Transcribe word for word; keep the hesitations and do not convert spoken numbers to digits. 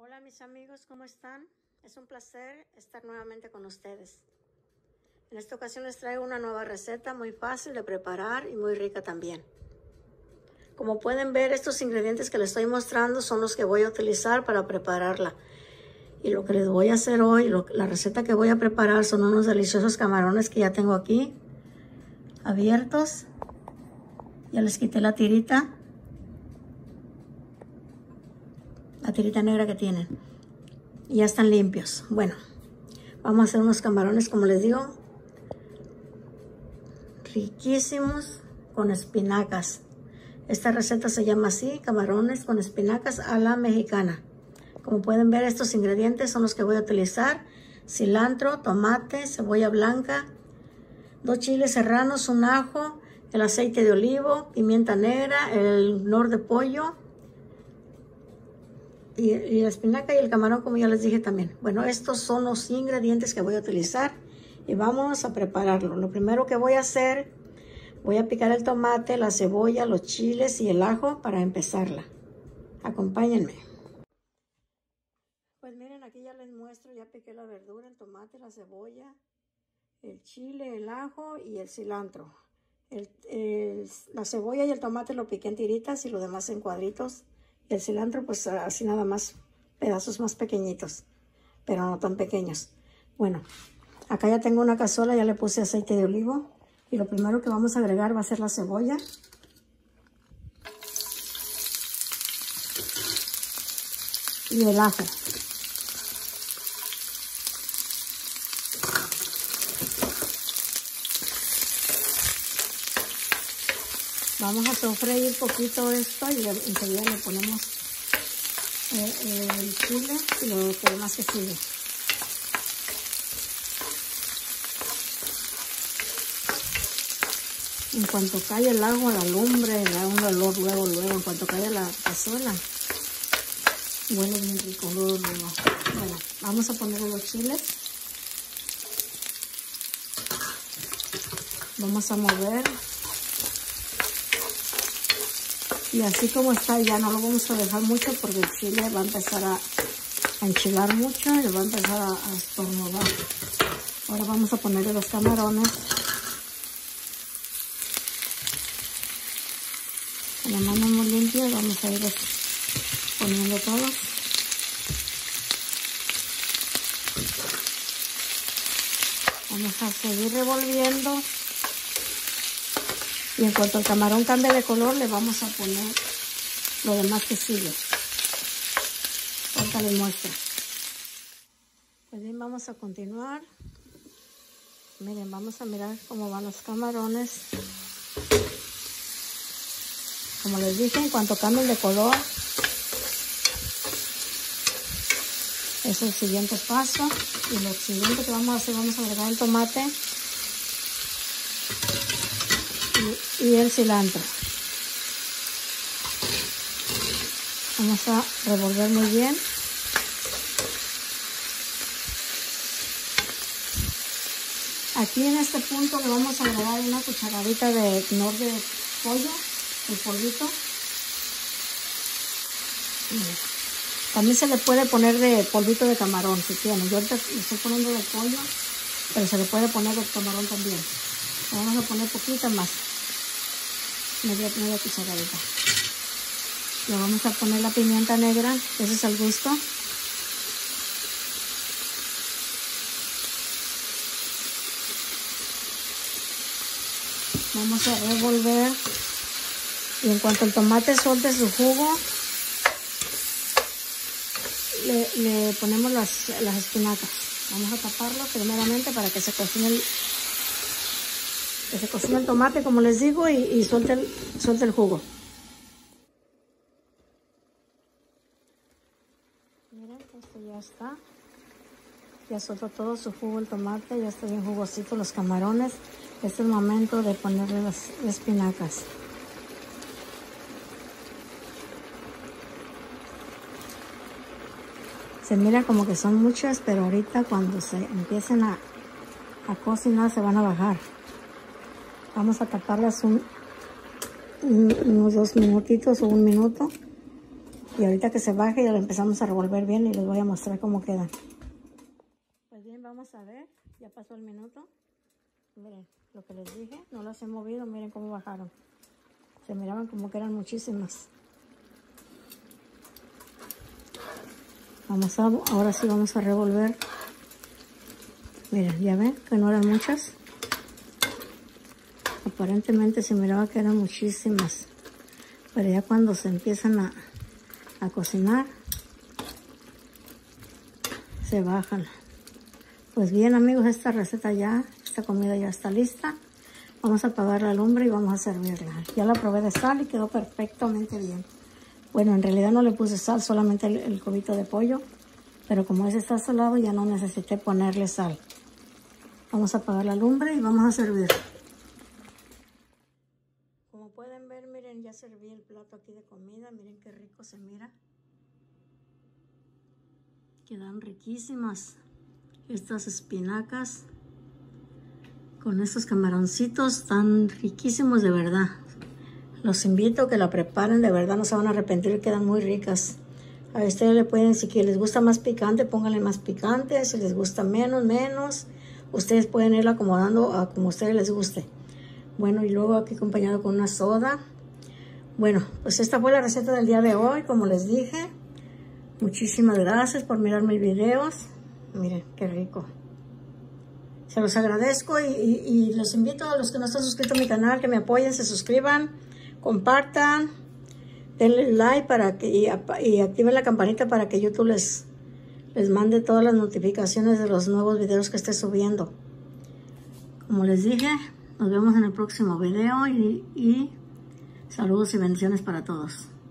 Hola mis amigos, ¿cómo están? Es un placer estar nuevamente con ustedes. En esta ocasión les traigo una nueva receta muy fácil de preparar y muy rica también. Como pueden ver, estos ingredientes que les estoy mostrando son los que voy a utilizar para prepararla. Y lo que les voy a hacer hoy, lo, la receta que voy a preparar son unos deliciosos camarones que ya tengo aquí, abiertos. Ya les quité la tirita, la tirita negra que tienen. Y ya están limpios. Bueno, vamos a hacer unos camarones, como les digo, riquísimos con espinacas. Esta receta se llama así, camarones con espinacas a la mexicana. Como pueden ver, estos ingredientes son los que voy a utilizar: cilantro, tomate, cebolla blanca, dos chiles serranos, un ajo, el aceite de olivo, pimienta negra, el nor de pollo y, y la espinaca y el camarón, como ya les dije también. Bueno, estos son los ingredientes que voy a utilizar y vamos a prepararlo. Lo primero que voy a hacer, voy a picar el tomate, la cebolla, los chiles y el ajo para empezarla. Acompáñenme. Pues miren, aquí ya les muestro, ya piqué la verdura, el tomate, la cebolla, el chile, el ajo y el cilantro. El, el, la cebolla y el tomate lo piqué en tiritas y lo demás en cuadritos. Y el cilantro pues así nada más, pedazos más pequeñitos, pero no tan pequeños. Bueno, acá ya tengo una cazuela, ya le puse aceite de olivo. Y lo primero que vamos a agregar va a ser la cebolla. Y el ajo. Vamos a sofreír poquito esto y enseguida le ponemos eh, eh, el chile y lo demás que sigue. En cuanto cae el agua, la lumbre, da un olor luego, luego, en cuanto cae la cazuela, huele bien rico, luego, luego. Bueno, vamos a ponerle los chiles. Vamos a mover. Y así como está, ya no lo vamos a dejar mucho porque el chile va a empezar a, a enchilar mucho y va a empezar a, a estornudar. Ahora vamos a ponerle los camarones. Con la mano muy limpia vamos a ir poniendo todos. Vamos a seguir revolviendo. Y en cuanto el camarón cambie de color, le vamos a poner lo demás que sigue. Ahorita les muestro. Pues bien, vamos a continuar. Miren, vamos a mirar cómo van los camarones. Como les dije, en cuanto cambien de color, es el siguiente paso. Y lo siguiente que vamos a hacer, vamos a agregar el tomate y, y el cilantro. Vamos a revolver muy bien. Aquí en este punto le vamos a agregar una cucharadita de nor de pollo, el polvito. También se le puede poner de polvito de camarón si tienen. Yo ahorita le estoy poniendo de pollo, pero se le puede poner de camarón también. Le vamos a poner poquita más, media, media cucharadita. Le vamos a poner la pimienta negra, ese es al gusto. Vamos a revolver. Y en cuanto el tomate suelte su jugo, le, le ponemos las, las espinacas. Vamos a taparlo primeramente para que se cocine el, que se cocine el tomate, como les digo, y, y suelte, el, suelte el jugo. Miren, esto ya está. Ya soltó todo su jugo el tomate, ya está bien jugosito los camarones. Este es el momento de ponerle las espinacas. Se mira como que son muchas, pero ahorita cuando se empiecen a, a cocinar se van a bajar. Vamos a taparlas un, un, unos dos minutitos o un minuto Y ahorita que se baje ya lo empezamos a revolver bien y les voy a mostrar cómo quedan. Pues bien, vamos a ver. Ya pasó el minuto. Miren, lo que les dije, no las he movido. Miren cómo bajaron. Se miraban como que eran muchísimas. Vamos a, ahora sí vamos a revolver. Miren, ya ven que no eran muchas. Aparentemente se miraba que eran muchísimas. Pero ya cuando se empiezan a, a cocinar, se bajan. Pues bien, amigos, esta receta ya, esta comida ya está lista. Vamos a apagar la lumbre y vamos a servirla. Ya la probé de sal y quedó perfectamente bien. Bueno, en realidad no le puse sal, solamente el, el cubito de pollo. Pero como ese está salado, ya no necesité ponerle sal. Vamos a apagar la lumbre y vamos a servir. Como pueden ver, miren, ya serví el plato aquí de comida. Miren qué rico se mira. Quedan riquísimas estas espinacas con estos camaroncitos tan riquísimos, de verdad. Los invito a que la preparen, de verdad no se van a arrepentir, quedan muy ricas. A ustedes le pueden, si les gusta más picante, pónganle más picante. Si les gusta menos, menos. Ustedes pueden irlo acomodando a como a ustedes les guste. Bueno, y luego aquí acompañado con una soda. Bueno, pues esta fue la receta del día de hoy, como les dije. Muchísimas gracias por mirar mis videos. Miren, qué rico. Se los agradezco y, y, y los invito a los que no están suscritos a mi canal, que me apoyen, se suscriban, compartan, denle like para que, y, y activen la campanita para que YouTube les, les mande todas las notificaciones de los nuevos videos que esté subiendo. Como les dije, nos vemos en el próximo video y, y saludos y bendiciones para todos.